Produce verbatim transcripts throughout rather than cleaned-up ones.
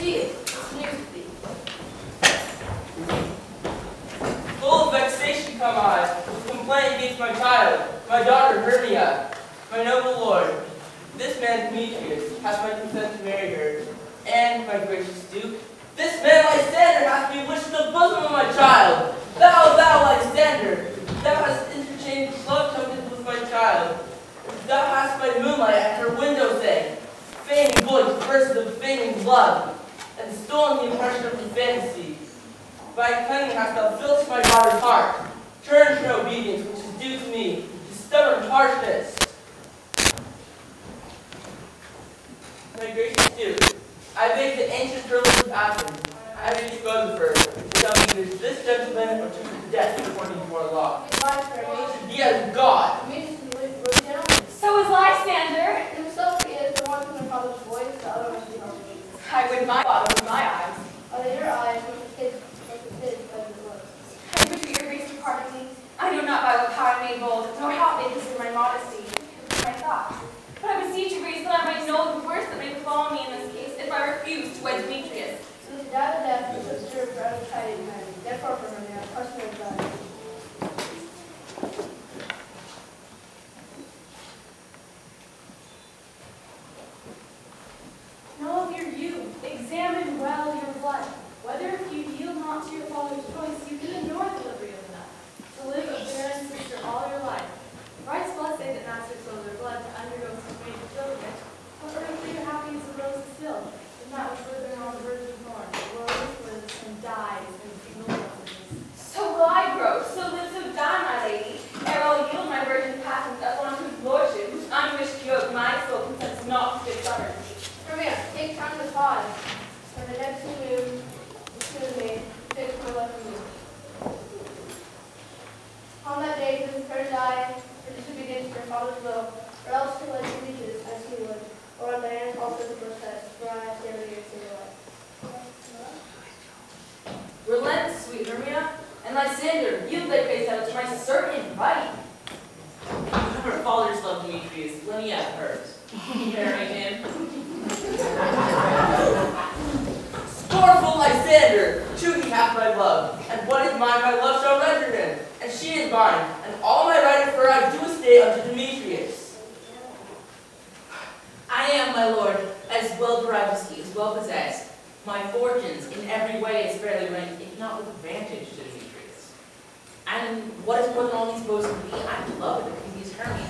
Demetrius, what's news with thee? Full of vexation come I, with complaint against my child, my daughter Hermia, my noble lord. This man Demetrius has my consent to marry her, and my gracious duke, this man Lysander hath bewitched the bosom of my child. Thou, thou, Lysander, thou hast interchanged love tokens with my child. Thou hast by moonlight at her window sang, feigning voice verses of feigning love, and stolen the impression of the fantasy. By cunning hast thou filled my daughter's heart, turned her obedience, which is due to me, to stubborn harshness. My gracious duke, I beg the ancient privilege of Athens, I may dispose of her, without either this gentleman or to her death according to our law. He as God. So is Lysander. Himself he is the one from the father's voice, the other one from the mother's. I would my thought with my eyes. Are they your eyes, with the kids, with the kids, by the blood? I wish your grace to pardon me. I know not by what power I made bold, nor how it may consider my modesty, my thoughts. But I beseech your grace that I might know the worst that may befall me in this case if I refuse to wed Demetrius. Since he died of death, the sister of forever chided him, therefore for her now, question of God. Know of your youth, examine well your blood. Whether if you yield not to your father's choice, you can ignore the liberty of enough to live a barren sister all your life. Rights bless say that masters sold their blood to undergo some great pilgrimage, but earthly happiness of rose is still, and that which withering on the verge of thorn, the rose lives and dies in single messages. So will I grow, so live, so die, my lady, ere I'll yield my virgin patent up unto his lordship, whose unwished yoke my soul consents not to discover. Hermia, take time to pause. For the next move, the soon made, fix my left move. On that day, this her die, for this should begin to your father's will, or else to let you reaches as he would, or on Diana's altar to protest, for I have never years to your life. Relent, sweet Hermia, and Lysander, yield thy face out to my certain right. Her father's love Demetrius, let me have hers. Marry him. Scornful Lysander, true he hath my love, and what is mine my love shall render him, and she is mine, and all my right of her I do estate unto Demetrius. I am, my lord, as well derived as he is well possessed. My fortunes in every way is fairly ranked, if not with advantage to Demetrius. And what is more than all these boasts of me, I am beloved of King Hermia.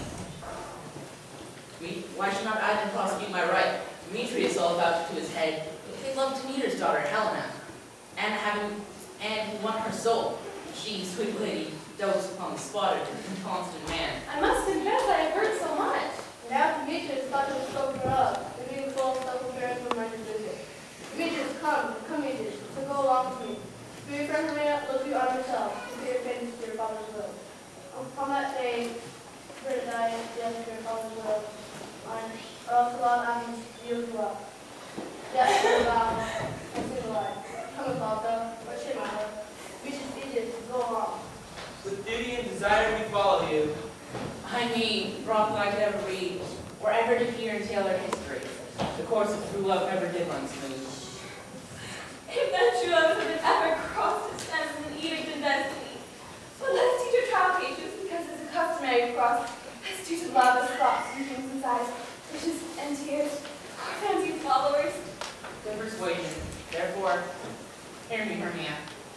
Why should not I then prosecute my right? Demetrius all vouched to his head, if they loved Demeter's daughter, Helena, and having and who won her soul. She, sweet lady, dotes upon the spotted and inconstant man. I must confess I have heard so much. Now Demetrius thought to spoke her up, the beautiful self-appearance of my visit. Demetrius, come, come, Demetrius, so go along with me. Be your friend Hermia, look you on yourself, and pay your penance to your father's will. Upon that day, her to die, yes, to your father's will, and or else allow Athens to yield you up. Yes, to allow, and to the life. Come with Alta, or Shimada. Demetrius, Demetrius, go along. With duty and desire we follow you. I mean, wrong than I could ever read, or ever to hear and tell our history. The course of true love never did run smooth. If that true love had ever crossed its fence in an edict of destiny, but let's teach her trial patience because it's a customary cross. Let's teach her love as thoughts and things inside, wishes and tears, our fancy followers. Good persuasion. Therefore, hear me, Hermia.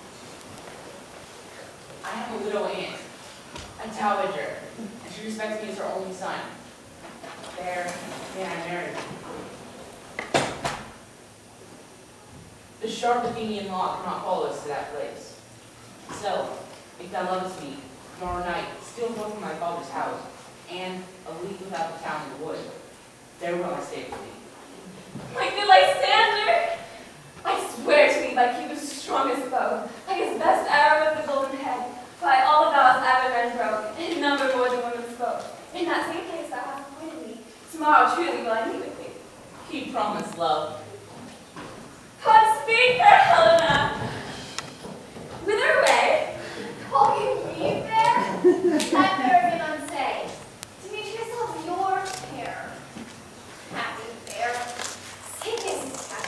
I have a widow aunt, a dowager, and she respects me as her only son. There, may I marry her. The sharp Athenian law cannot follow us to that place. So, if thou lovest me, tomorrow night, steal forth from my father's house, and a league without the town in the wood. There will I stay with thee. My good Lysander! I swear to thee by Cupid's strongest bow, like his best arrow with the golden head, by all the vows ever men broke, in number more than women spoke. In that same place thou hast appointed me. Tomorrow truly will I meet with thee. He promised love. God speak, fair Helena! Whither away? Call you me there? That fair been unsay. Demetrius loves your hair. Happy fair. Sickness is happy.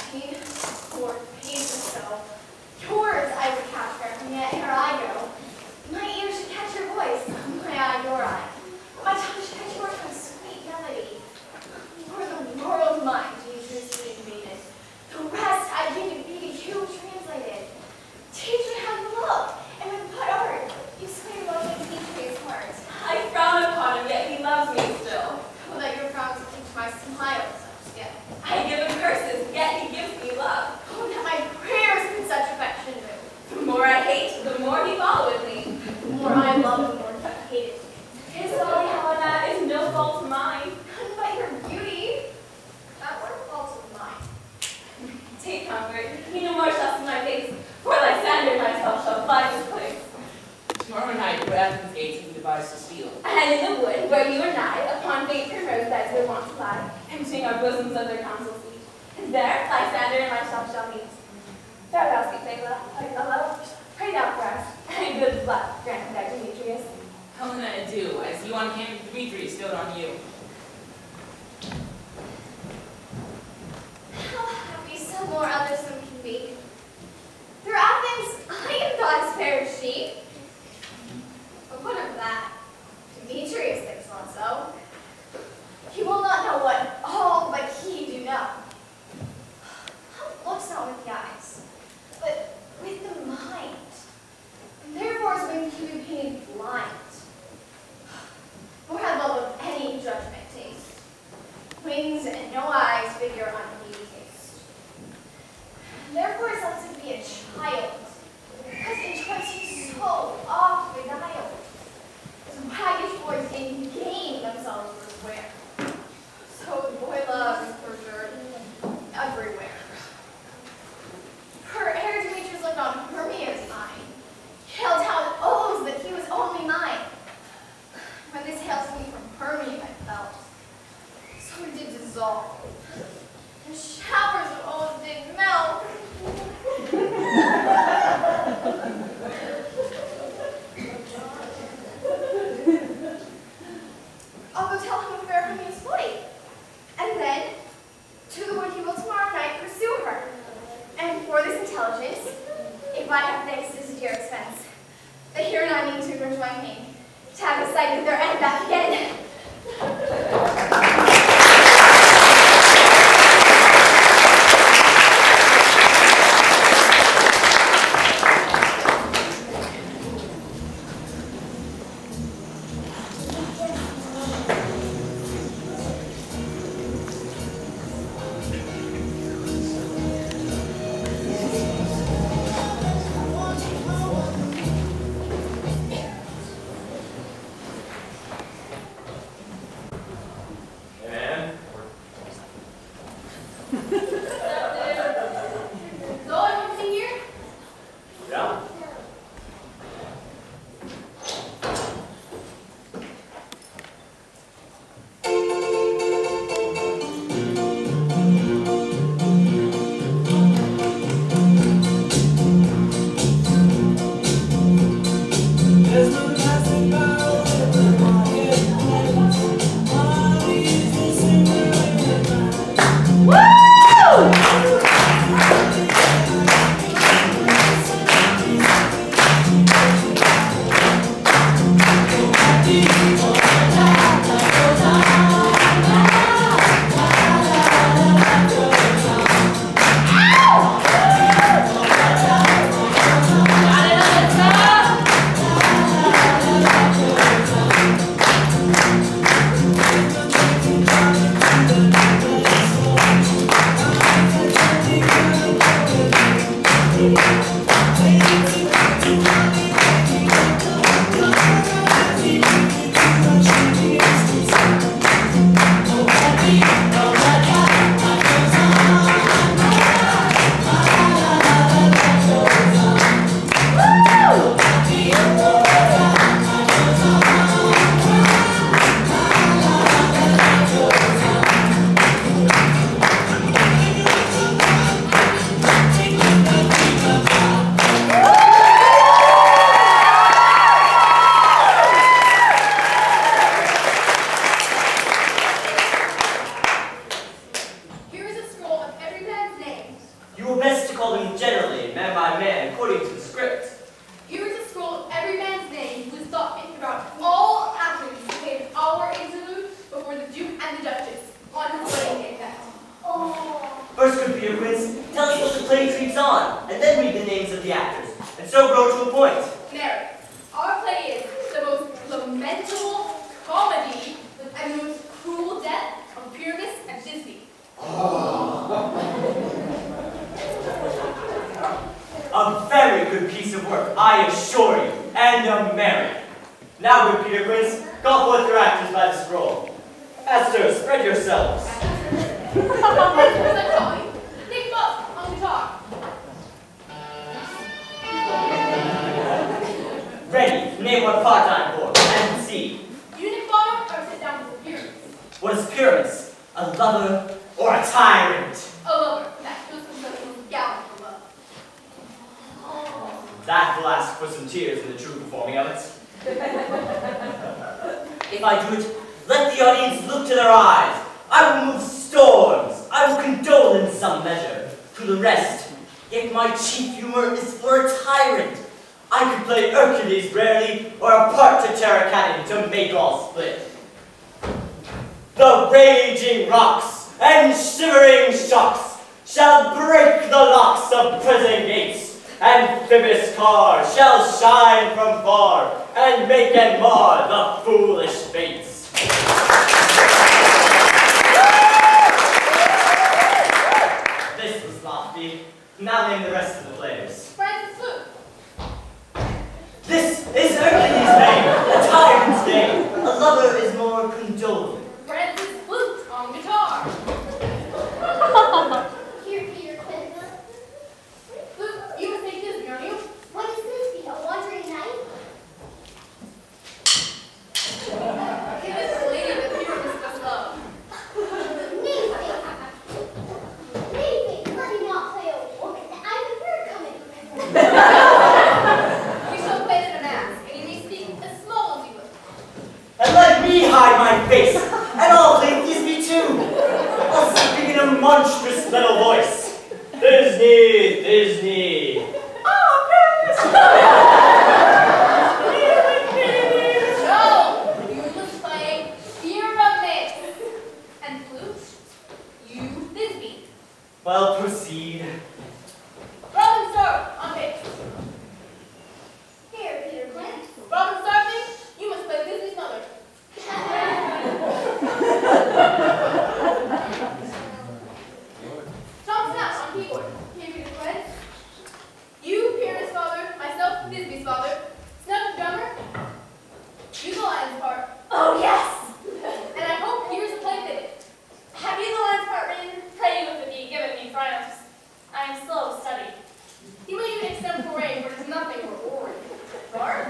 comfort. He no more shall see my face, for Lysander and myself shall fly this place. Tomorrow night, we're at the gates we devised to steal. And in the wood, where you and I, upon faint primrose beds we wont to lie, emptying our bosoms of their counsel sweet. And there, Lysander and myself shall meet. Farewell, sweet Thecla, my fellow. Pray thou for us, and good luck grant thy Demetrius. Helena and do, as you on him, Demetrius stowed on you. How happy some more others some can be. Through Athens, I am God's fair sheep. But what of that? Demetrius thinks not so. He will not know what all but he do know. How looks not with the eyes, but with the mind. And therefore is when he be painted blind. Nor had love of any judgment taste. Wings and no eyes figure on needy taste. Therefore is left to be a child, because in choice he's so oft beguiled. As waggish boys in game themselves would wear. So the boy love is perjured everywhere. For ere Demetrius looked on Hermia's mind, he held out oaths that he was only mine. When this hail to me from Hermia I felt, so it did dissolve. The showers of oaths did melt. I'll go tell him of fair Hermia's flight, and then to the wood he will tomorrow night pursue her. And for this intelligence, if I have thanks this is your expense, but here and I mean to rejoin me, to have a sight of their end back again. Esther, spread yourselves. Think both on the talk. lover or a tyrant? A lover. That was some gallant love. That will ask for some tears in the true performing of it. If I do it, let the audience look to their eyes. I will move storms. I will condole in some measure. To the rest, yet my chief humor is for a tyrant. I could play Hercules rarely, or a part to tear a cannon to make all split. The raging rocks and shivering shocks shall break the locks of prison gates. Amphibious cars shall shine from far and make and mar the foolish fates. This was lofty. Now name the rest of the players. Francis Luke. This is Hercules' name, a tyrant's name. A lover is more condoling. Francis Luke on guitar. Here, Peter Quinn. Luke, you must take this, aren't you? What is this? A wandering night? It is the lady that Peter discussed love. Nathan! Nathan, let me not play a woman. I have a bird coming. You shall play it in a mask, and you may speak as small as you will. And let me hide my face, and I'll play Disney too. I'll speak in a monstrous little voice. Disney, Disney. Oh, No! You must play Pyramid. And Luke, you Thisbe. well, proceed. Robin Stark on bass. Here, Peter Quinn. Robin Starkman, you must play Disney's mother. Tom Snap on keyboard. Here, Peter Quinn. You, Pierre's father, myself, Thisbe's father. Snap the drummer. You the lion's part. Oh, yes! And I hope here's a play fitted. Have you the lion's part written? Pray you with me, given me triumphs. I am slow of study. You may even extempore, for it is nothing but boring. Bard?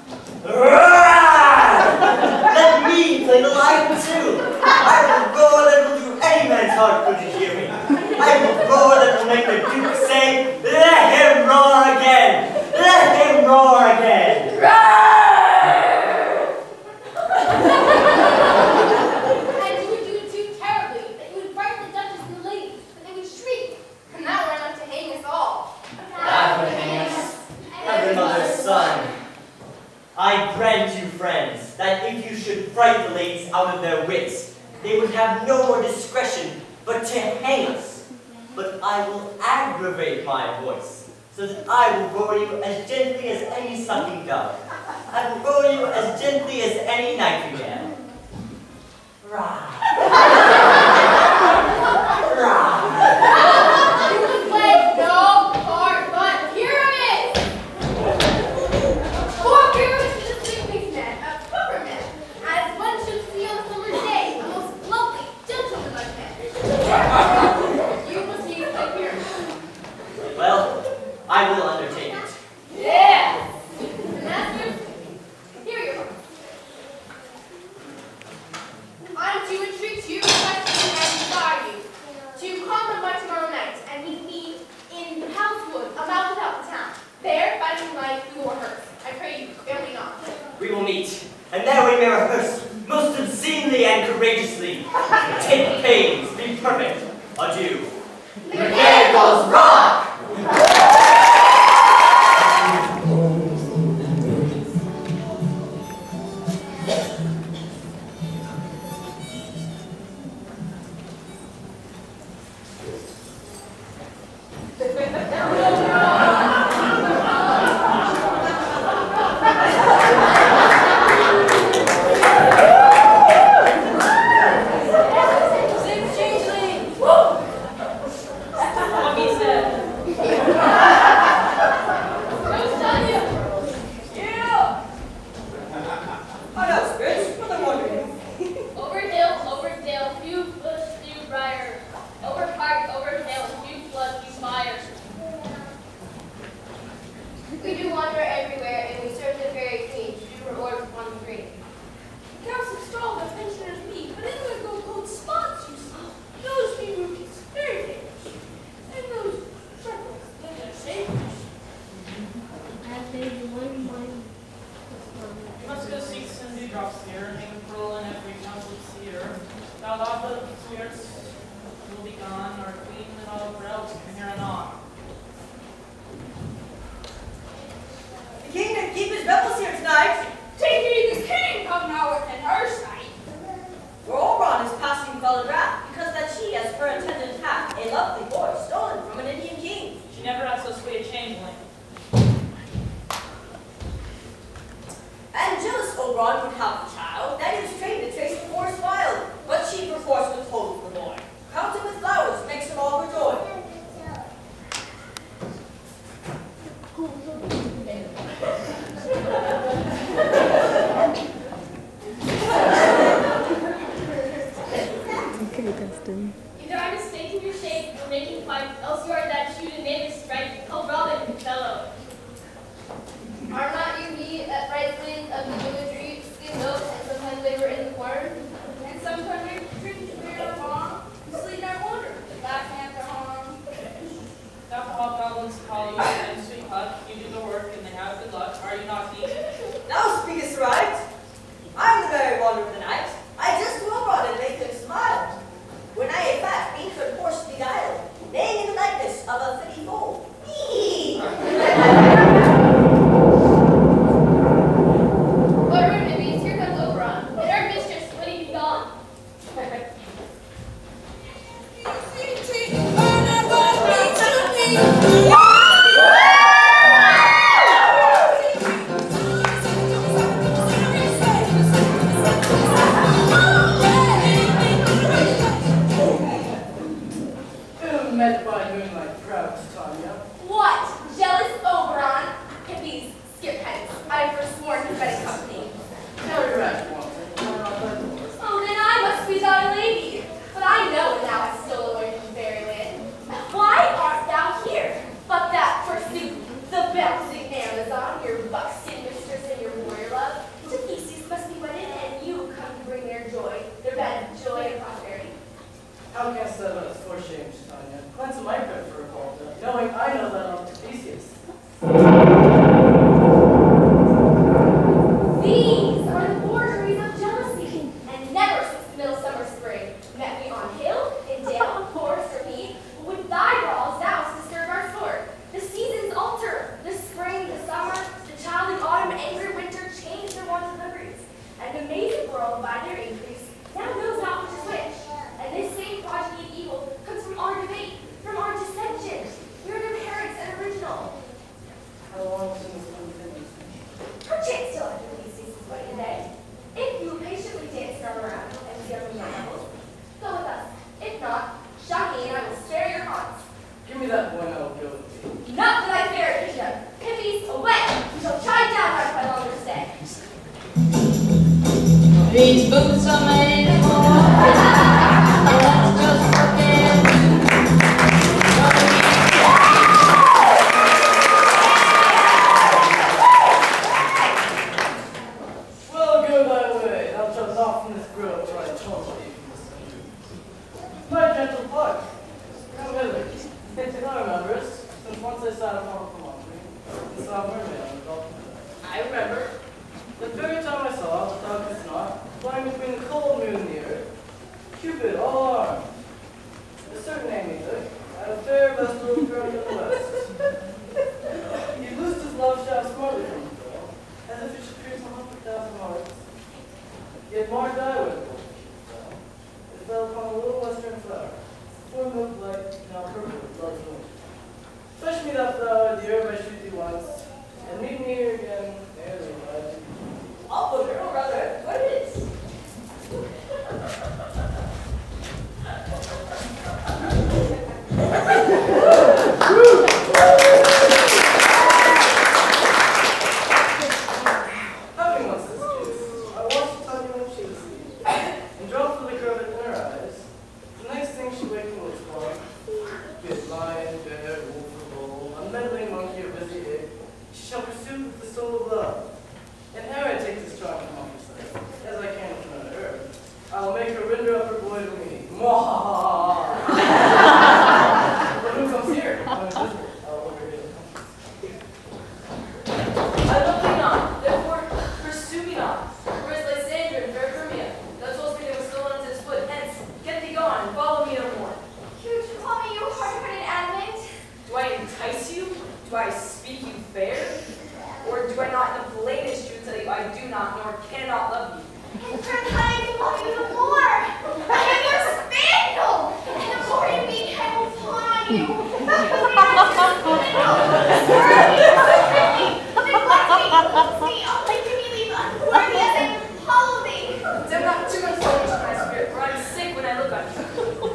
Let me play the lion too. I will roar that will do any man's heart good to hear me. I will roar that will make the Duke say, let him roar again. Let him roar again. And you would do it too terribly, that you would frighten the Duchess and the ladies, that they would shriek, and that were enough to hang us all. That would hang us. Every mother's son. I grant you, friends, that if you should frighten the ladies out of their wits, they would have no more discretion but to hang us. But I will aggravate my voice, so that I will roar you as gently as any sucking dove. I will roar you as gently as any nightingale. Rah. Rah. You would play no part but pyramids! Or pyramids is a sweet-faced man, a proper man, as one should see on a summer day, a most lovely, gentleman-like man. You must use the pyramid. Well, I will undertake it. Yes! And masters, here you are. I'm to entreat you, request you, and desire you to come by tomorrow night and meet me in Housewood, a mile without the town. There, by moonlight, we will rehearse. I pray you, fail me not. We will meet, and there we may rehearse most obscenely and courageously. Take pains, be perfect. Adieu. Mechanicals rock! Six changelings! of a city fool. Me! What room, Nibbies? Here comes Oberon. And our mistress, when he be gone. Met by moonlight, proud Tanya. What? Jealous Oberon? Hippies, skip heads. I've forsworn his wedding company. Now you're right, Watson. I'm not that horse. Oh, then I must be thy lady. But I know thou hast stolen away from fairyland. Why art thou here? But that pursuit, the bouncing Amazon, your buxton mistress and your warrior love, to Theseus must be wedded, and you come to bring their joy, their bed of joy and prosperity. How canst thou let us for shame, Tanya? Cleanse my prayer for a fault, knowing I know that of Theseus. These are the forgeries of jealousy, and never since the midsummer spring met we on hill, in dale, forest, or mead, but with thy brawls thou hast disturbed our sword. The seasons alter, the spring, the summer, the childy autumn, angry winter change their wonted liveries, and the amazing world by their increase now knows not which is which. And this same progeny of evil comes from our debate, from our dissension. We are their parents and original. How long since this one finished? Perchance still after Theseus' wedding day. If you will patiently dance around around and see our rivals, go with us. If not, Shaki and I will spare your hearts. Give me that boy and I will go with thee. Not for thy fair kingdom. Hippies, away! We shall chide down our by longer stay. These boots are made for let's just forget. Well, go thy way. Thou shalt not from this grove till I taunt thee from the sun. My gentle pug, come hither. Thou rememberest, since once I sat upon a promontory and saw a mermaid on the dolphin. I remember. The very time I saw, thou couldst not, lying between the cold moon and the earth, Cupid, all armed, a certain name either, at a fair vestal girl in the west. He loosed his love shaft smartly from the girl, as if it should pierce a hundred thousand hearts. Yet marked I with it fell upon a little western flower, full milk light, now purple with love's wing. Fetch me that flower, the herb I shoot thee once, and meet me here again, ere they lie. Oh, girl, brother, what it is? Having once this juice, I watched the tugging when she was asleep, and dropped the liquor of it in her eyes. The next thing she waked and was calling, be it lion, bear, wolf, or bull, unmeddling monkey, or busy pig, she shall pursue with the soul of love. And ere I take this charm from off her sight, as I can from another herb, I will make her render up her boy to me. Mwahaha! But who comes here? I'm invisible. I'll overhear the I love thee not, therefore pursue me not. For is Lysander and fair Hermia, thou toldst me they were stolen unto his foot. Hence, get thee gone and follow me no more. You call me you hard-hearted adamant? Do I entice you? Do I speak you fair? Or do I not in the plainest truth tell you I do not nor cannot love you? And from how I can love you the more. I am your spaniel, and the more you meet, I will fawn on you. Then let me, see, only to me leave unworthy as I follow thee. Do not too much focus on my spirit, for I'm sick when I look on you.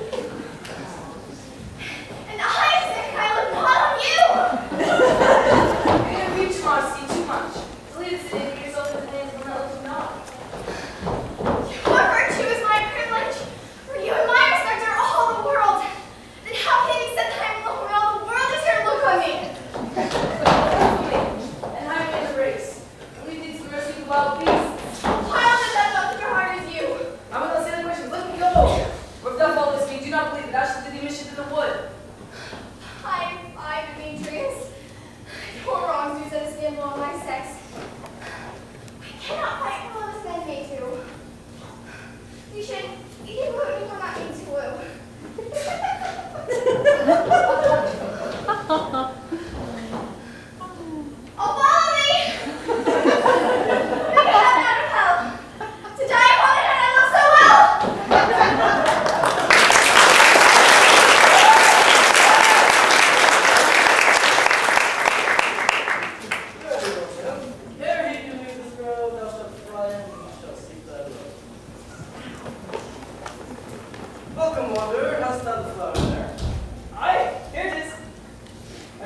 And I am sick, I look not on you. You reach modesty too much. Believe this today for yourself in the hands of not looking on. Your virtue is my privilege, for you and my respect are all the world. Then how can you say that I am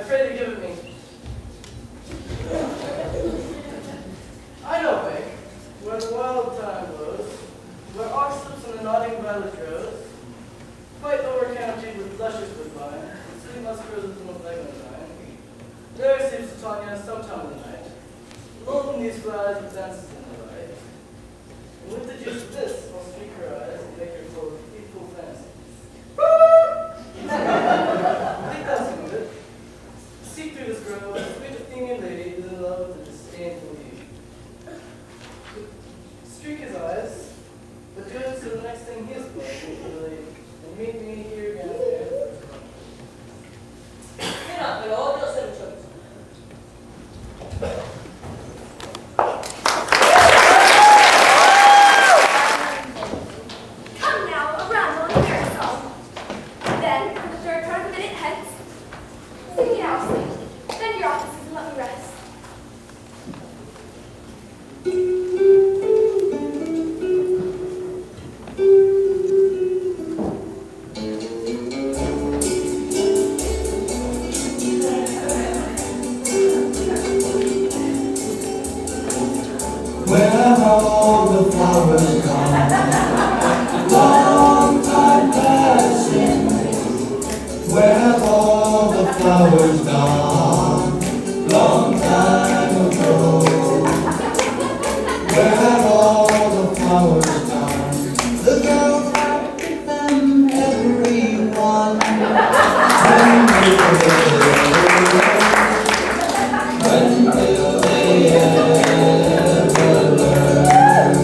I pray they give it me. I know Wake, where the wild time blows, where ox lips and the nodding violet grows, quite over-canopied with luscious woodbine, and sweet musk grows with the most eglantine. There sleeps Titania sometime in the night, lulled in these flies with dances in the light. And with the juice of this, I'll speak her eyes and make her full of equal fancies. Think that's some of it. Seek through this grove, a sweet Athenian lady is in love with a disdainful youth. Streak his eyes, but good, so the next thing he is going to really, and meet me here again there. Get up, but all those little children. Come now, around on the carousel. Then, for the third part of the minute hence, sing me out, sleep. Then your offices and let me rest. Where have all the flowers gone? Long time passing. Where have all the flowers gone? Long time ago. Where have all the flowers gone? The girls have picked them, everyone. When will they When will they ever learn?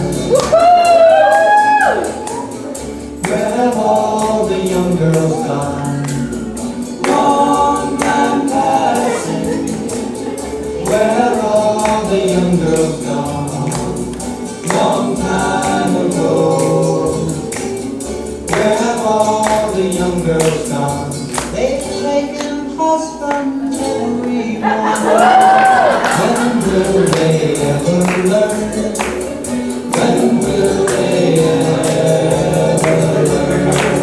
Where have all the young girls gone? Long time passing. Where have all the young girls gone? Long time ago. Where have all the young girls gone? They've taken husbands, everyone. When will they ever learn? When will they ever learn?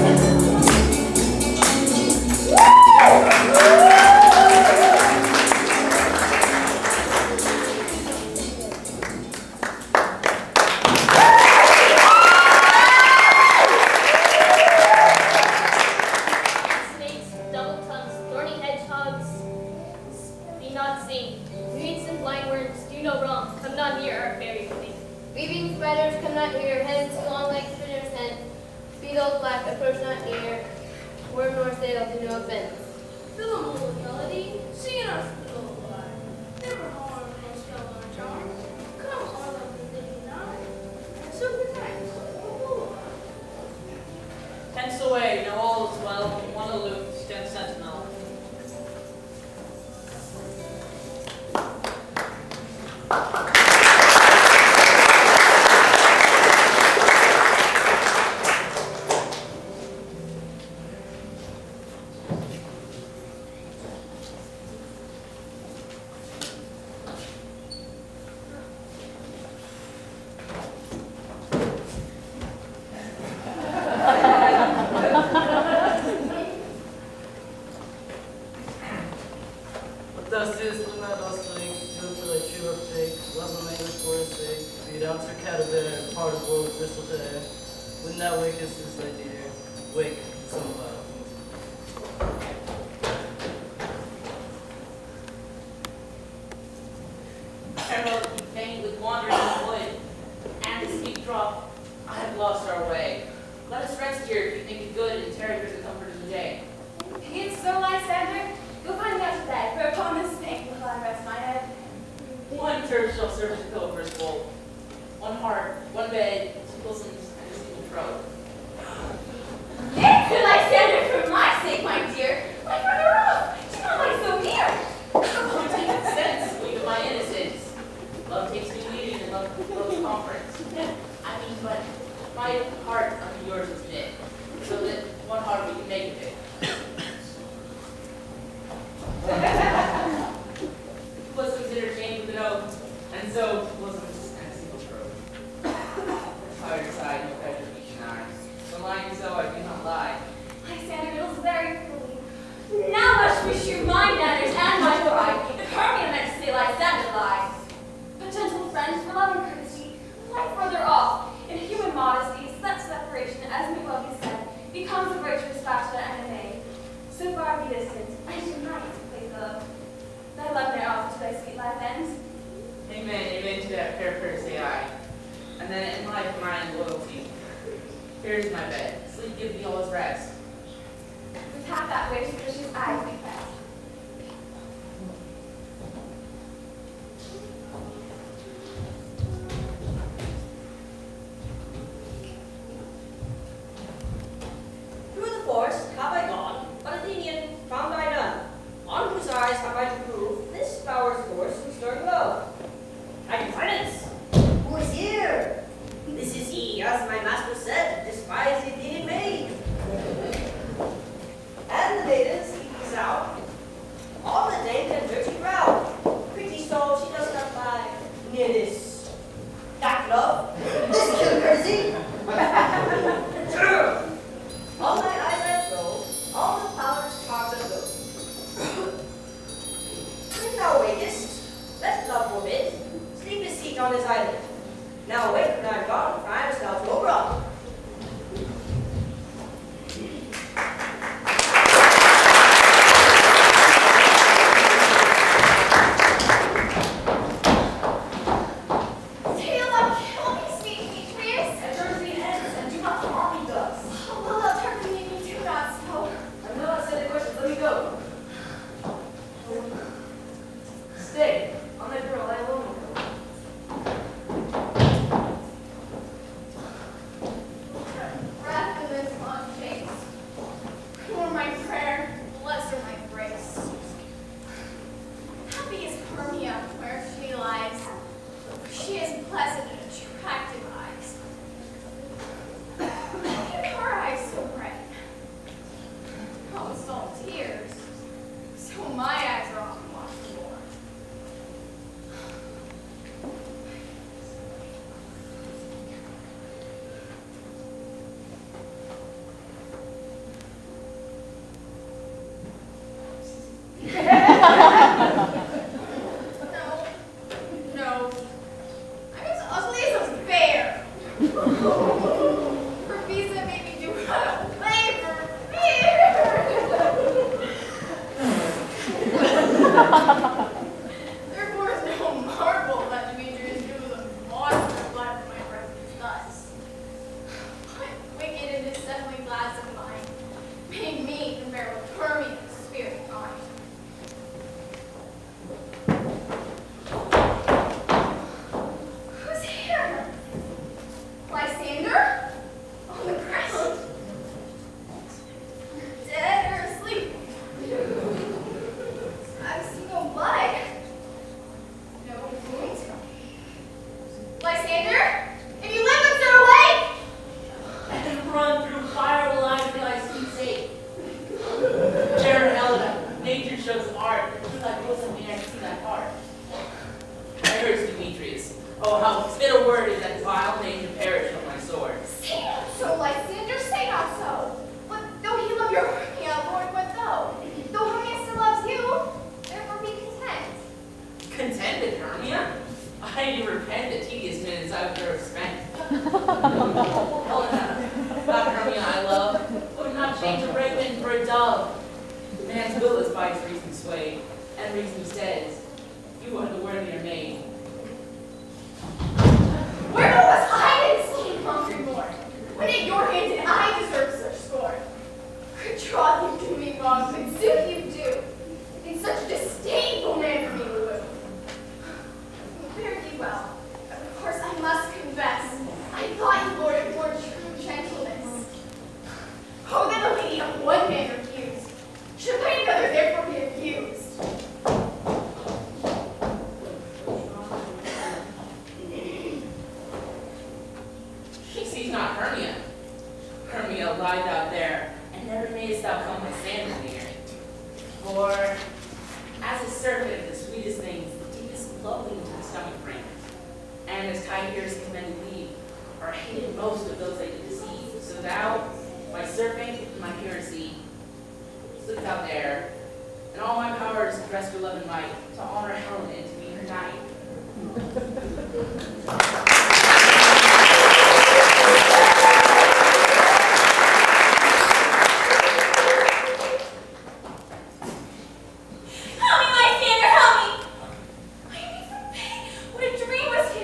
Snakes, double tongues, thorny hedgehogs, be not seen. Weeds and blind worms do no wrong, come not near our fairy queen. Weaving spiders come not near, hens, long like spinner's hen. Beetles black approach not near, worm nor sail do no offense. Fill a little melody, sing in our spittle of life. Never harm nor spell nor charm. Come, our lovely lady nine, and so good night, oh Lord. Hence away, now all is well, one aloof, stand sentinel. What thou seest when thou dost wake, do it for thy true uptake, love the language for his sake, be it ounce or cadaver, part of world with bristle hair. When thou wakest is thy dear, wake, some cloud. Emerald keep faint with wandering in the wood, and the steep drop, I have lost our way. Let us rest here if you think it good, and tarry for the comfort of the day. It's so, Lysander. Go find me out to bed, for upon this bank will I rest my head. One turf shall serve as a pillow for his bowl. One heart, one bed, two bosoms, and a single throat. It's good, Lysander, for my sake, my dear. Lie further off. Do not lie so near. Oh, take sense, leave of my innocence. Love takes me leading, and love loves conference. I mean, but my heart unto yours is knit, so that one heart we can make of it. into that fair fair say I. And then in life, mine loyalty. Here's my bed. Sleep give thee all his rest. With half that wish, Trish's eyes make fast. Through the forest have I gone, but Athenian found I none. On whose eyes have I to prove this bower's force and stirring love? My friends, who is here? This is he, as my master said, despise the Athenian maid. And the maidens seek us out, all the dame and dirty brow. Pretty soul, she does not lie. Near this, that love, this kill courtesy. All my eyes I throw, all the powers charge and go. When thou wakest, let love forbid, sleep his seat on his island. Now awake when I am gone, for I am now to overrun. Say aloud, kill me, sweet Demetrius. And turn the ends, and do not harm me thus. Oh, will thou turn from me, me do not so. I will not say the questions, let me go. Stay, on that girl, I alone will go. Breath in this long face. More my prayer, bless her my grace. Happy is Hermia where she lies. She has pleasant and attractive eyes. Why are her eyes so bright? Oh, salt tears. So my eyes are often washed more. No, no. I'm as ugly as a bear. Her visa made me do run away for fear. Therefore, it's no marvel that Demetrius knew the monster fled from my presence thus. What wicked and dissembling glass of mine made me compare with Hermia's spirit mind. Who's here? Lysander? On the ground? Dead or asleep? I see no blood. No wound. Lysander? If you live, let's get away! And run through fire will I till I see safe. Fair Helena, nature shows art, through thy bosom may I see thy heart. I heard Demetrius. Oh, how fit a word is that vile name to perish from my sword. Say not so, Lysander, say not so. But though he love your Hermia, Lord, what though? Though Hermia still loves you, therefore be content. Contented, Hermia? I do repent the tedious minutes I've there spent. Helena, that Hermia I love, would not change a raven for a dove. Man's will is by his reason swayed, and reason says, you are the worthier maid. Where was I in slain hungry morn, when at your hand did I deserve such scorn? Good troth you do me wrong, but soon you do, in such a disdainful manner me woo. Fare ye well. Of course I must confess, I thought you lord of more true gentleness. Oh, that a lady of one man refused, should by another therefore be abused. She sees not Hermia. Hermia lies out there, and never mayest thou come my sandal near. For, as a serpent, the sweetest things, the deepest loveliness to the stomach brings, and as tigers commend leave, are hated most of those they deceive. So thou, my serpent, my heresy, slip out there, and all my powers dress your love and might, to honor Helen and to be her knight. Help me, Lysander, help me! I need some pity. What a dream was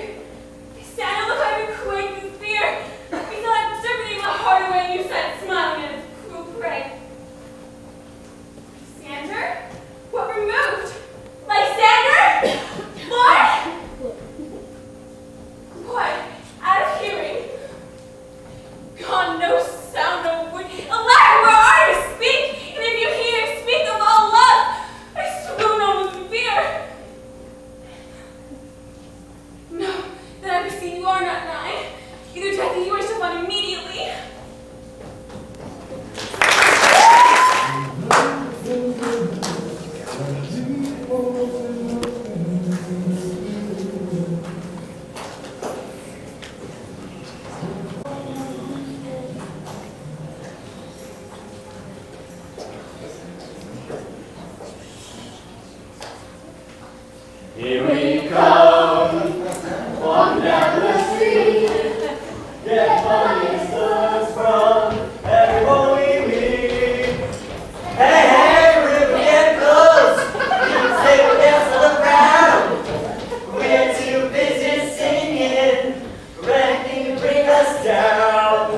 Here we come, walking down the street, get funny from everyone we meet. Hey, hey, we're getting close, say we're dancing on the ground. We're too busy singing for anything to bring us down.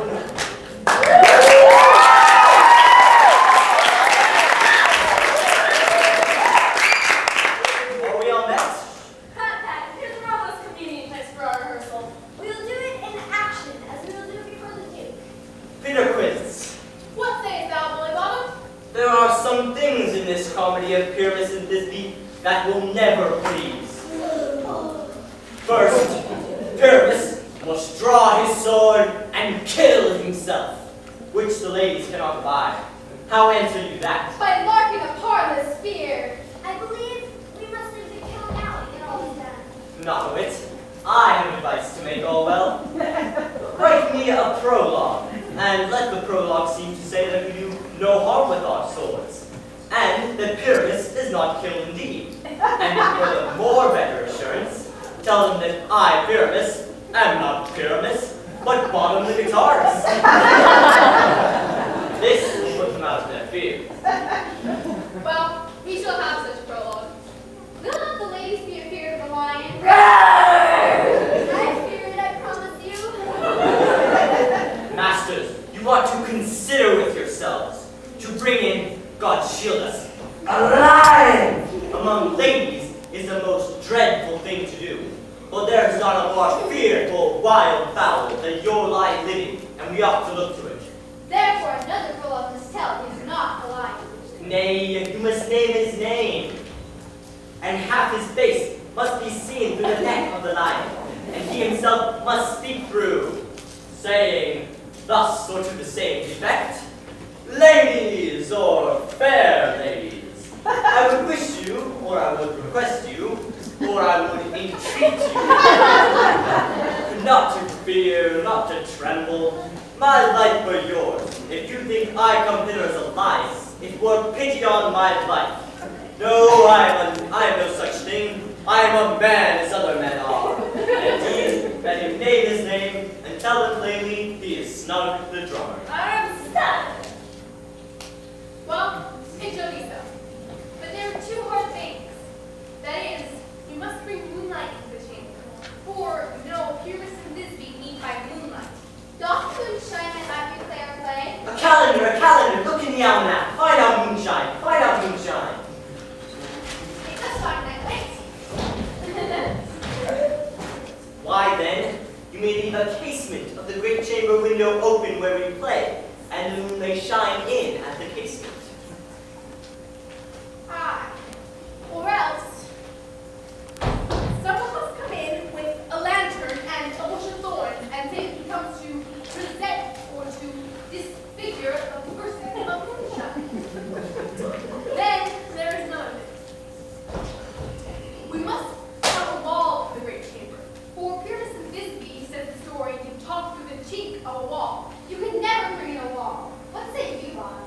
Are we all met? Pat, Pat, here's the most convenient place for our rehearsal. We will do it in action, as we will do it before the Duke. Peter Quince. What sayest thou, Bully Bottom? There are some things in this comedy of Pyramus and Thisbe that will never please. First, Pyramus must draw his sword and kill himself, which the ladies cannot abide. How answer you that? By larking a parlous spear. I believe we must leave the killing out and get all this done. Not a whit. I have advice to make all well. Write me a prologue, and let the prologue seem to say that we do no harm with our swords, and that Pyramus is not killed indeed. And for the more better assurance, tell them that I, Pyramus, am not Pyramus, but Bottom the guitarist. This will put them out of their fear. Well, we shall have such a prologue. Will not the ladies be afeard of the lion? I fear it, I promise you. Masters, you ought to consider with yourselves to bring in, God shield us, a lion among ladies is the most dreadful thing to do. But there is not a more fearful wild fowl than your lie living, and we ought to look to it. Therefore, another prologue must tell he is not a lion. Nay, you must name his name, and half his face must be seen through the neck of the lion, and he himself must speak through, saying, thus or to the same effect, ladies or fair ladies, I would wish you, or I would request you, or I would entreat you, not to fear, not to tremble, my life for yours. If you think I come hither as a lice, it were pity on my life. No, I am, a, I am no such thing. I am a man as other men are. And indeed, let him name his name, and tell him plainly he is Snug the drummer. I'm stunned. Well, it shall be so. But there are two hard things. That is, you must bring moonlight into the chamber. For, you know, Pyramus and Thisbe meet by moonlight. Doth moonshine and I declare play? A calendar, a calendar, look in the almanac. Find out moonshine, find out moonshine. It does find that way. Why then, you may leave a casement of the great chamber window open where we play, and the moon may shine in at the casement. Ah, or else, someone must come in with a lantern and a bush of thorns and say he comes to present or to disfigure a person of moonshine. Then there is none of it. We must have a wall of the great chamber. For Pyramus and Thisbe, says the story, can talk through the chink of a wall. You can never bring in a wall. What say you, Bob?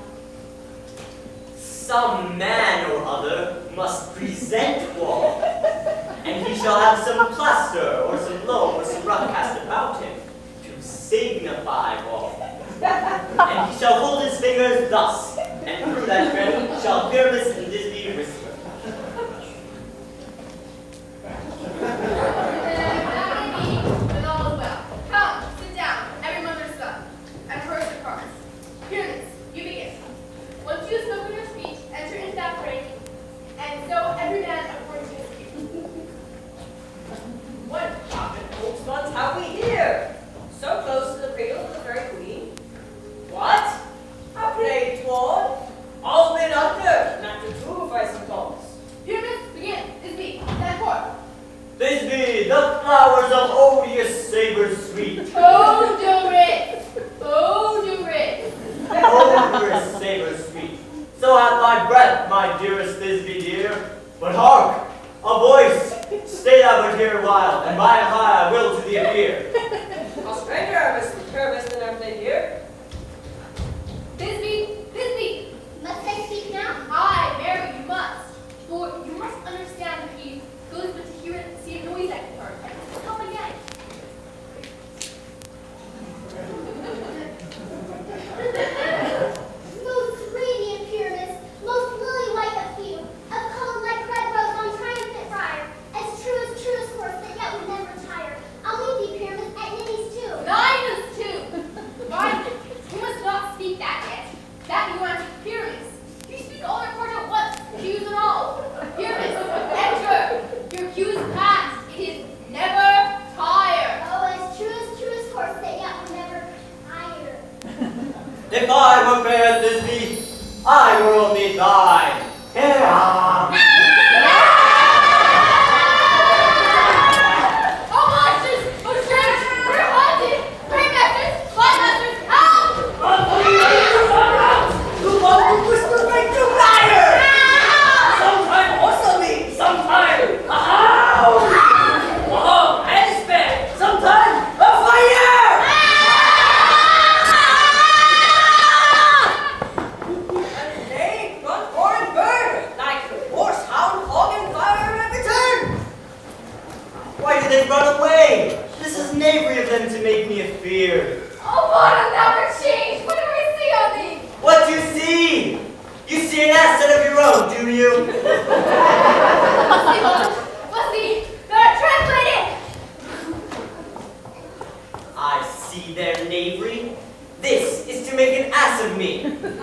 Some man or other must present wall, and he shall have some plaster or some loam or some rough cast about him to signify wall. And he shall hold his fingers thus, and through that grin shall Pyramus and Thisbe whisper. That may be, but all is well. Come, sit down, every mother's son, and rehearse your parts. Pyramus, you begin. Once you have spoken your speech, enter into that break, and so every man according to his cue. What poppin' old spots have we here? So close to the cradle of the fairy queen. What? A play toward? All men under, not to prove, I suppose. Pyramus, begin. Thisbe, stand forth. Thisbe, the flowers of odious saber sweet. Oh, do it. Oh, do it. Odorous saber sweet. So hath thy breath, my dearest Thisbe dear, but hark! Hark! A voice! Stay thou but here a while, and by and by I will to thee appear. A stranger, Mister Kervis, and everything here. Bisbee, Bisbee, Must I speak now? I, Mary, you must. For you must understand that he goes but to hear it, see a noise I can heard, and come again. Most radiant pyramids, most lily-white of hue, of color like red rose on triumphant briar, as true as truest horse that yet would never tire. I'll leave thee pyramids at Ninny's too. Nine is two. Mind it, you must not speak that yet. That you answer pyramids. You speak all their part at once, cues and all. Pyramids, enter. Your cues past. It is never tired. Oh, as true as truest horse that yet would never tire. If I were fair at this be, I were only thine. Yeah. Oh, monsters! Oh, strange! We're haunted! Paymasters! Flightmasters! Help! You love to whisper right to fire! Sometime also me, sometime a howl! Oh, and despair, sometime a fire! And they run for and burn, like the horse hound hog and fire at return! Why do they run away? This is knavery of them to make me afeard. Oh, what a never change! What do we see on thee? What do you see? You see an asset of your own, do you? Must be one. Must be. They're translated! I see their knavery. This is to make an ass of me.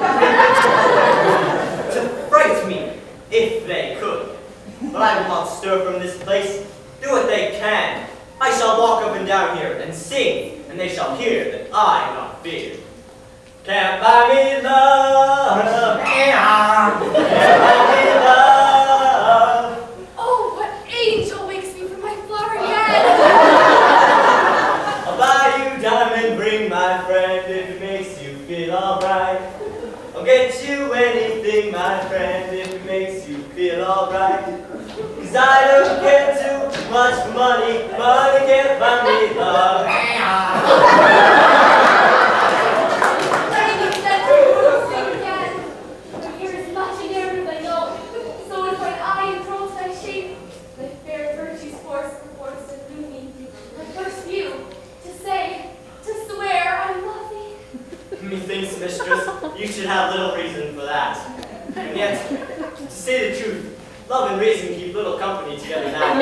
To fright me, if they could. But I will not stir from this place. Do what they can. I shall walk up and down here and sing, and they shall hear that I am not feared. Can't buy me love. Can't buy me love. Oh, what angel wakes me from my flowery head! I'll buy you diamond ring, my friend, if it makes you feel alright. I'll get you anything, my friend, if it makes you feel alright. Cause I don't care too much for money, money can't buy me love. Lady said to you, sing again. My hair is much in air, I know. So is my eye and throat thy shape. My fair virtues force the force to do me. My first view, to say, to swear I love thee. Methinks, mistress, you should have little reason for that. And yet, to say the truth, love and reason keep little company together now.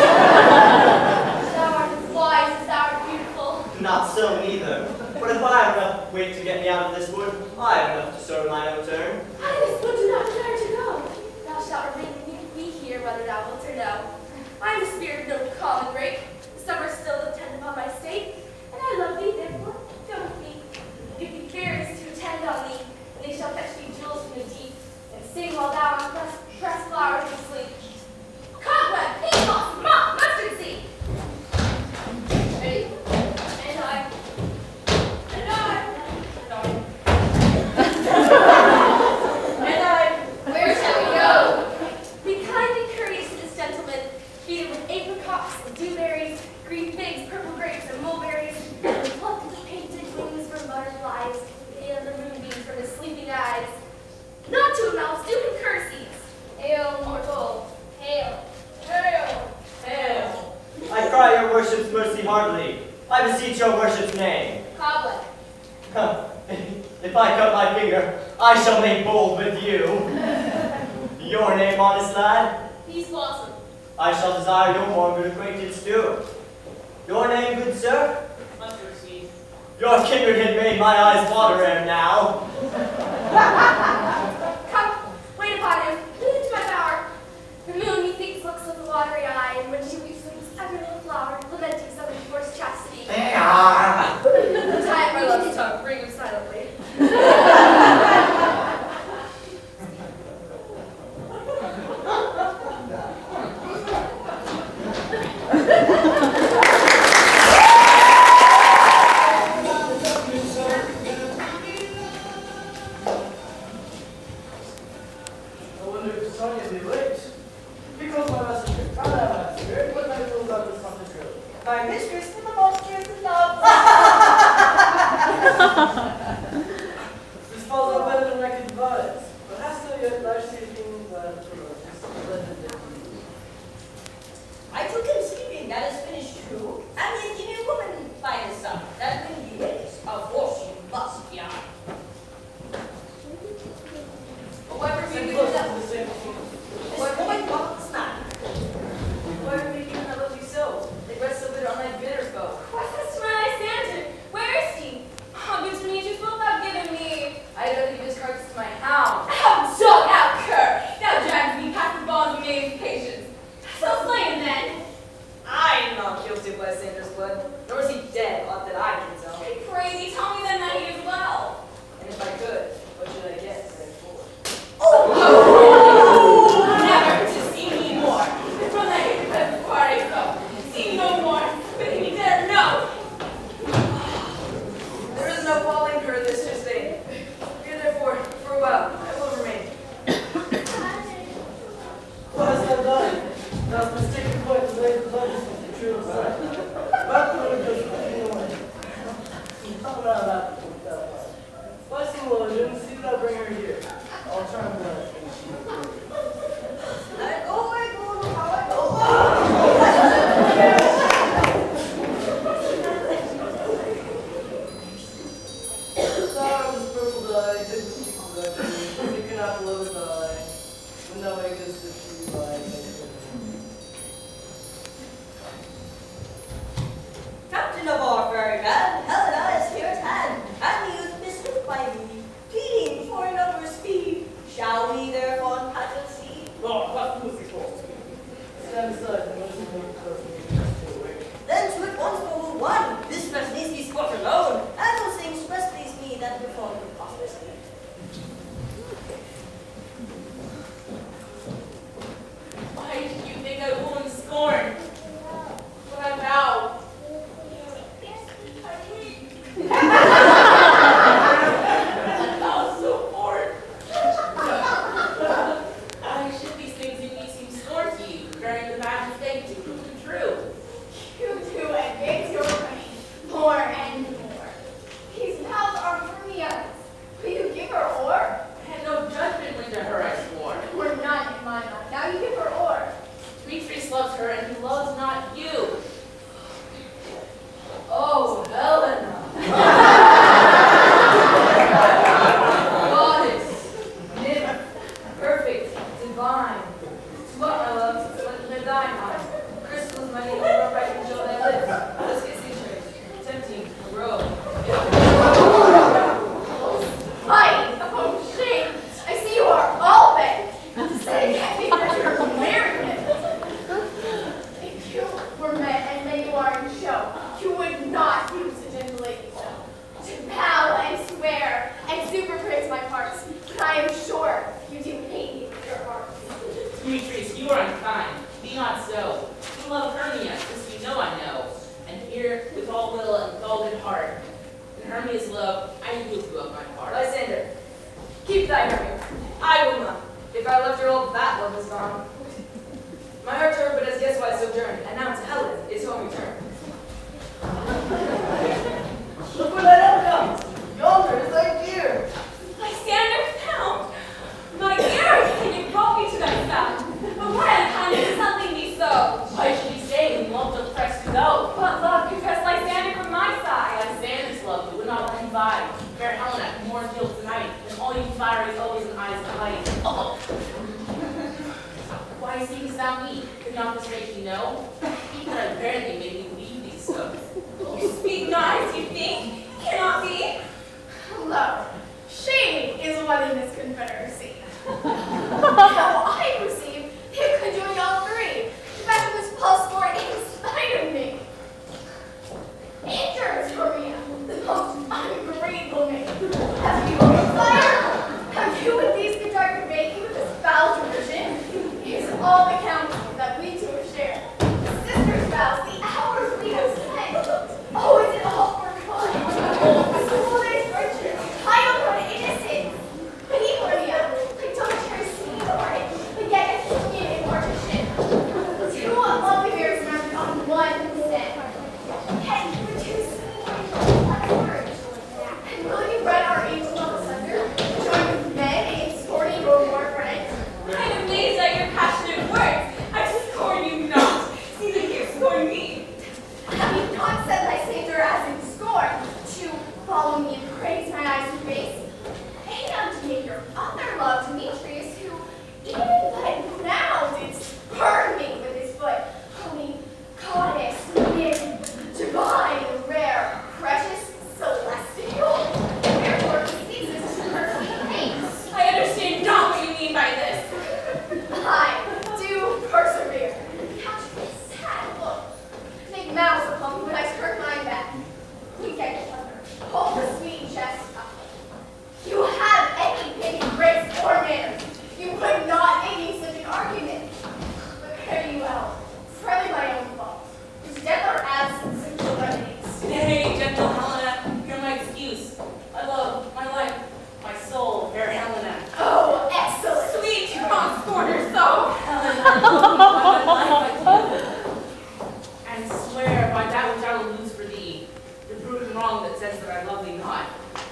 Thou art as wise as thou art beautiful. Not so neither. But if I have enough weight to get me out of this wood, I have enough to serve my own turn. I this wood do not desire to go. Thou shalt remain with me here, whether thou wilt or no. I am a spirit of no common break. The summer still attend upon my state, and I love thee, therefore, go with me. Give thee fairies to attend on thee, and they shall fetch thee jewels from the deep, and sing while thou on press, press flowers and sleep. Cobweb, pea moss, mock, mustard seed. Ready? And I. And I. And I. And I. Where shall we go? Be kind and courteous to this gentleman, feed him with apricots and dewberries, green figs, purple grapes, and mulberries, and pluck his painted wings from butterflies, and the moonbeams from his sleeping eyes. Not to a mouse, do him courtesies. Hail, mortal. Hail. Hail. Hail. I cry your worship's mercy heartily. I beseech your worship's name. Cobweb. If I cut my finger, I shall make bold with you. Your name, honest lad? Peace Blossom. I shall desire no more good acquaintance too. Your name, good sir? Mustard seed. Your kindred had made my eyes water ere now. Come, wait upon him. Lead him to my bower. The moon, methinks, looks with a watery eye, and when she weeps, weeps every little flower, lamenting some enforced chastity. They are. Tie my love's tongue, bring him silently. My mistress is the monstrous in love. This falls on better than I could devise, but hast thou yet life-saving glad for us? I took conceiving that is finished true, and yet give me a woman by his son, that when he is, of course you must be on. Whoever we do that, the same thing. This boy wants not. Why are we doing that lovely so? They rest so bitter on thy bitter foe. What's this to my Lysander? Where is he? Oh, good Demetrius, wilt thou give him me? I know that you discards to my hound. Out, dog, out, cur! Thou drags me past the bonds of maiden's patience. So slay him then. I am not guilty of Lysander's blood, nor is he dead, aught that I can tell. I pray thee, tell me then that he is well. And if I could, what should I get therefore? Never to see me more. From that hatred before I go. See me no more. But he dare no. There is no falling her this day. Here therefore, for a while, I will remain. What hast thou done? Thou hast mistaken quite the lady of legends with the true sight. But the Lord goes quickly away. Talk about that. Bless the Lord, and see that I bring her here. I'll try and bless. I go, I go, how I go. Flowers, purple dye, did the people that you, you cannot below die, when thou makest the true light. Captain of our fairy band, Helena is here at hand, and the youth mistook by me, pleading for another speed. Shall we therefore pageant see? Lord, what was it for? Stand aside, and listen to the person to awake. Then to it once for who one, this must needs be squat alone, and those things best please me that befall you prosperously. Why did you think I will in scorn? But I vow. I was so bored. Why should these things in me seem scorn to you, during the magic day to prove them true? You do advance your reign more and more. These vows are Hermia's. Will you give her ore? I had no judgment when to her I swore. Or none in my mind. Now you give her ore. Demetrius loves her, and he loves not you. Oh, Helena. Goddess, nymph, perfect, divine. What, my love, let the thine eye. Crystals mighty over bright and show thy lips. Let's get secret, tempting, robe. Fight! Oh, shame! I see you are all bent. Say can't be that you're married. If you were met and then you are in show, you would not use a gentle lady so. To bow and swear and super praise my parts, but I am sure you do hate me with your heart. Demetrius, you are unkind. Be not so. You love Hermia, this you know I know. And here, with all will and with all good heart, in Hermia's love, I yield you up my heart. Lysander, keep thy Hermia. I will not. If I left her all, that love is gone. My heart to her but as guess why sojourn, and now to Helen is home return. Look where that elf comes! Yonder is thy dear! Lysander found! My dear, you brought me to thy found. But what unkindness is something me so? Why should he stay when love doth press to go? What love could press Lysander from my side? Lysander's love that would not let him by. Fair Helena, more guilt tonight than all you fiery always in eyes of light. Oh. Why seekest thou me? Could not this make thee know? That I verily made me believe thee so. You speak not as you think. Cannot be. Lo, shame is what in this confederacy. How I perceive, they could join all three. The fact was plus four in spite of me. Enter, Hermia, the most ungrateful maid. Have you opened fire? Have you with these good dark making with this foul tradition? Here's all the counsel that we two share. The sisters' vows, the hours we have spent. Oh, is it all for fun? School days virtue. I don't want innocence. But he, Hermia, I don't care see or but yet well. It's really my own fault. His death or absence simple remedies. Nay, gentle Helena, hear my excuse. I love my life, my soul, fair Helena. Oh, excellent. Sweet, you can't scorn her so. Helena, my life I do. And swear by that which I will lose for thee, to prove him wrong that says that I love thee not.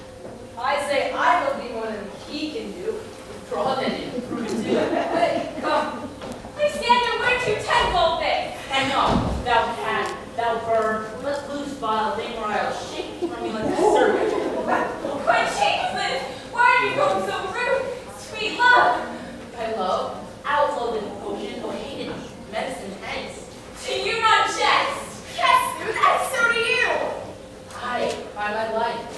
I say I love thee more than he can do. Draw then and prove it too. Hey, come. Lysander, where'd you take all this? Hang on, thou cat, thou bird, let loose vile thing or I'll shake thee from me like a serpent. Quite changeless. Why are you going so rude? Sweet love. I love, outlaw the potion, or hated medicine hangs. Do you not jest? Yes, and so do you. I, by my life,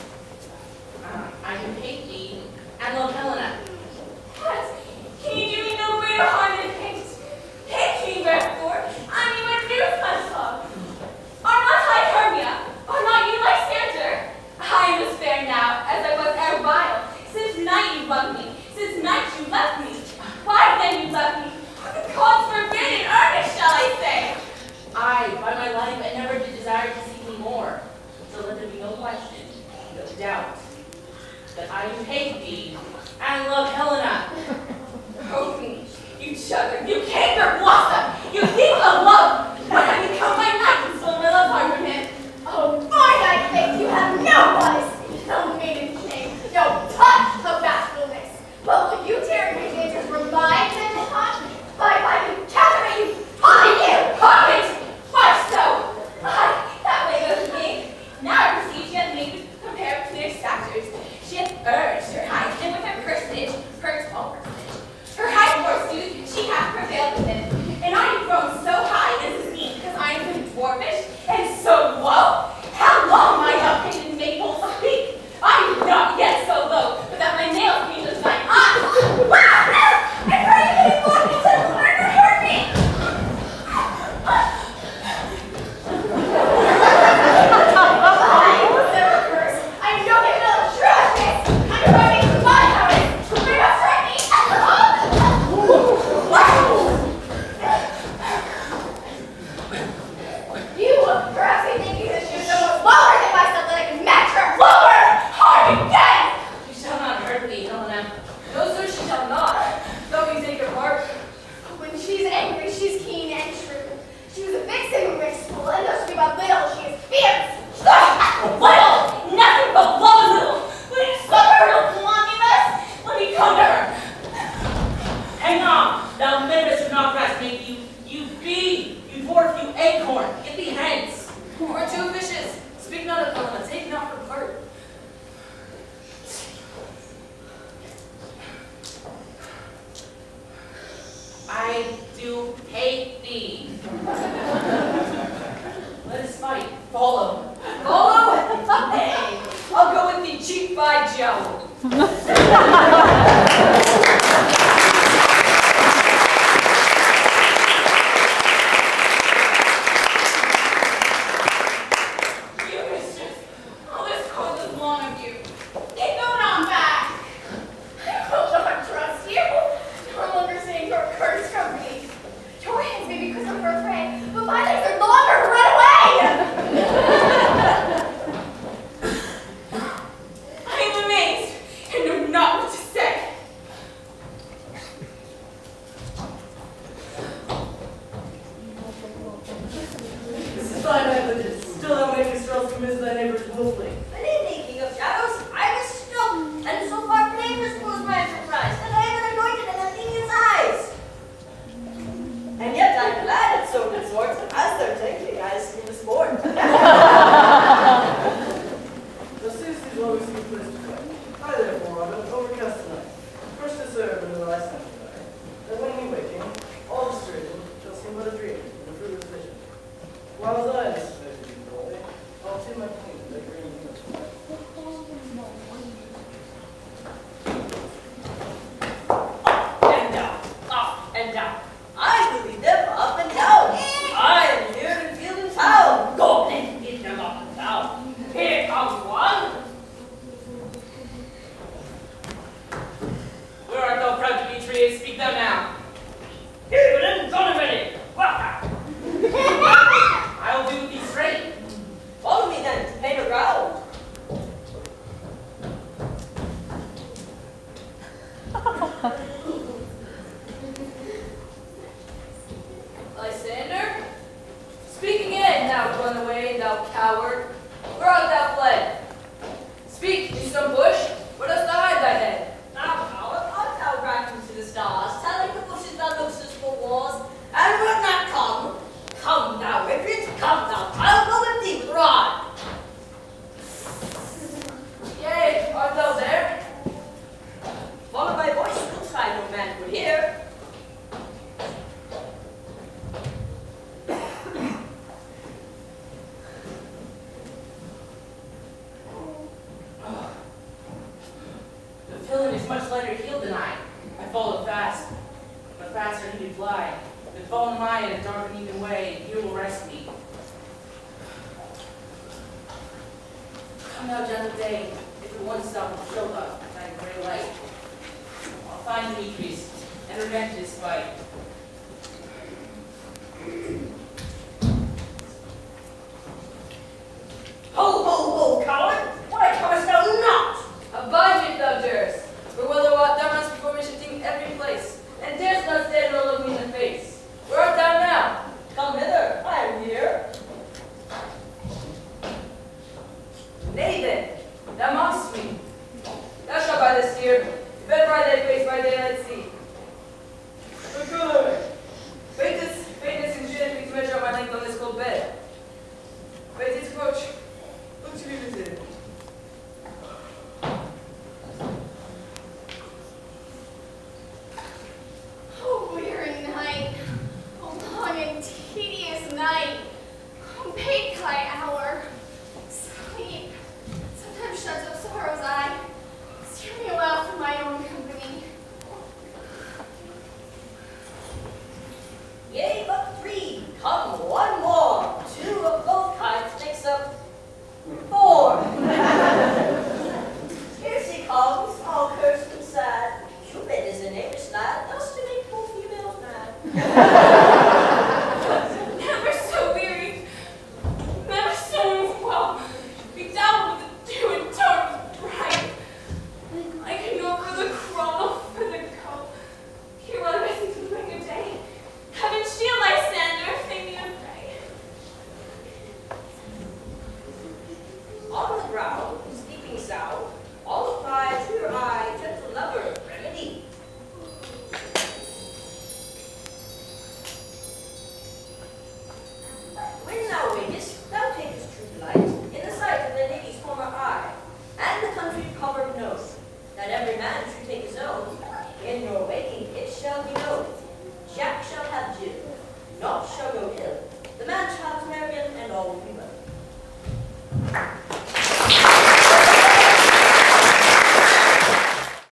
uh, I do hate thee, and love Helena. What? Can you do me no greater harm than hate? Hate me, wherefore? I mean, what news must love? Are not I Hermia? Are not you Lysander? I am as fair now as I was erewhile. Since night you loved me, since night you left me. Why then you left me? The gods forbid in earnest, shall I say? I, by my life, I never did desire to see thee more. So let there be no question, no doubt, that I do hate thee, and love Helena. Oh me, you chugger, you canker blossom, you thief of love! What have you come my knife and stole my love heart from him? Oh, fine, I think you have no modesty, no maiden shame, no touch of bashfulness. But will you tear your dangers from my gentle heart? By my encounter, you find you! Pocket! Why so? Aye, that way goes me. Now I perceive she hath made compared to their statures. She hath urged her height, and with her personage, her tall personage. Her height, forsooth, she hath prevailed with him. And I am grown so high as is mean, because I am so dwarfish, and so low. How long my up-painted maples speak? I am not yet so low, but that my nails be just mine. Ah! Wow! I pray you be born into the murder hurt me! I was never cursed. I know him no atrocious. I'm running to my house. Bring us right me. You perhaps you think you that she was so much lower than myself that I can match her. Lower! Hard again! You shall not hurt me, Helena. No, sir, she shall not. Though you take her part. When she's angry, she's keen and shrewd. She was a vixen who makes school, and though she about little, she is fierce. Little! Nothing but love little! Will you suffer her to want me thus? Let me come to her! Hang on, thou members of not grass make you, you bee, you dwarf, you acorn, get thee hence. You are too vicious. Speak not of Helena, take not her part. I do hate thee. Let us fight. Follow. Follow? Nay, I'll go with the cheek by jowl. You mistress, all this course is long of you. Get going on back! I will not trust you. No longer saying your curse company. Your hands may be quick for a prey, but my legs are longer to run away. I am amazed and know not what to say. This is thy negligence. Still thou makest strokes commit thy neighbor's willfully. Good evening, King of Shadows. I was struck, and so far blameless was my enterprise, that I am an anointed in Athenian's eyes. And yet I am glad at so good swords, as they're taking I esteem the sport. The Zeus is what we see placed to fight. I therefore am overcast tonight. First to serve and then I stand to die. Then when you waking, all the straighten shall seem but a dream, and a fruitless vision. While as I anticipate to be holy, I'll see my kingdom that green hills. And down, up and down. I will lead them up and down. I am here in field and town. Go, let's get them up and down. Here comes one. Where art thou, proud Demetrius? Speak thou now. Here, within Donovan. Well, run away, thou coward? Where art thou fled? Speak, in some bush, where dost thou hide thy head? Thou coward, art thou ranking to the stars, telling the bushes thou lookest for wars, and wilt not come? Come, thou recreant, come, thou child, go with thee with rod. Yea, art thou there? Follow my voice, outside no man could hear. The villain is much lighter heeled than I. I followed fast, but faster he did fly. But fallen am I in a dark and even way, and here will rest me. Come thou gentle day, if at once thou wilt show up thy gray light. I'll find Demetrius, and revenge this fight. Ho, ho, ho, coward! Why comest thou not? Abide me if thou darest, for whether art thou must before me shifting every place, and darest not stand nor look me in the face. Where art thou now? Come hither, I am here. Nay then, thou mockest me. Thou shalt by this steer, better ride thy face by daylight see. Good. Faintest, faintest and shit, please measure out my length on this cold bed.